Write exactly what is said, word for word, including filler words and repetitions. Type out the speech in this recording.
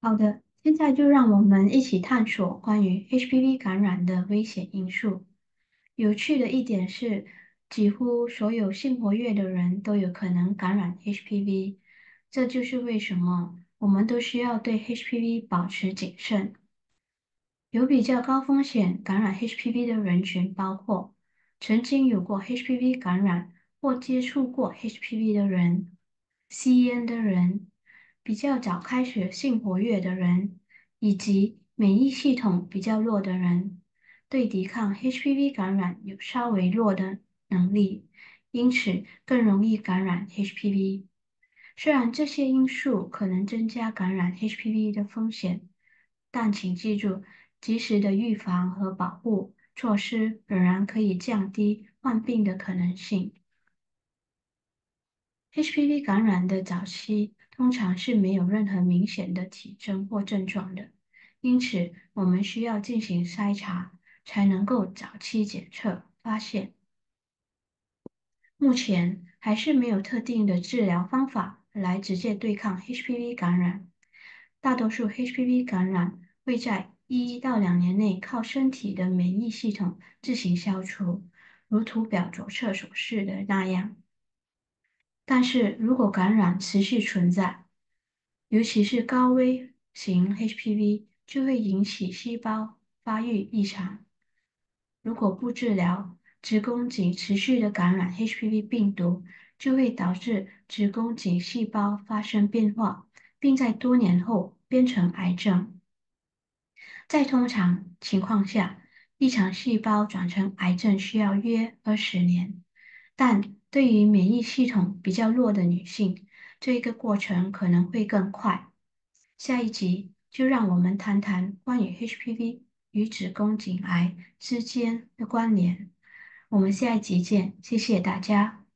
好的，现在就让我们一起探索关于 H P V 感染的危险因素。有趣的一点是，几乎所有性活跃的人都有可能感染 H P V，这就是为什么我们都需要对 H P V 保持谨慎。有比较高风险感染 H P V 的人群包括曾经有过 H P V 感染或接触过 H P V 的人、吸烟的人、比较早开始性活跃的人，以及免疫系统比较弱的人，对抵抗 H P V 感染有稍微弱的能力，因此更容易感染 H P V。虽然这些因素可能增加感染 H P V 的风险，但请记住，及时的预防和保护措施仍然可以降低患病的可能性。H P V 感染的早期通常是没有任何明显的体征或症状的，因此我们需要进行筛查，才能够早期检测发现。目前还是没有特定的治疗方法来直接对抗 H P V 感染。大多数 H P V 感染会在一到两年内靠身体的免疫系统自行消除，如图表左侧所示的那样。但是如果感染持续存在，尤其是高危型 H P V，就会引起细胞发育异常。如果不治疗，子宫颈持续的感染 H P V 病毒，就会导致子宫颈细胞发生变化，并在多年后变成癌症。在通常情况下，一场细胞转成癌症需要约二十年，但对于免疫系统比较弱的女性，这个过程可能会更快。下一集就让我们谈谈关于 H P V 与子宫颈癌之间的关联。我们下一集见，谢谢大家。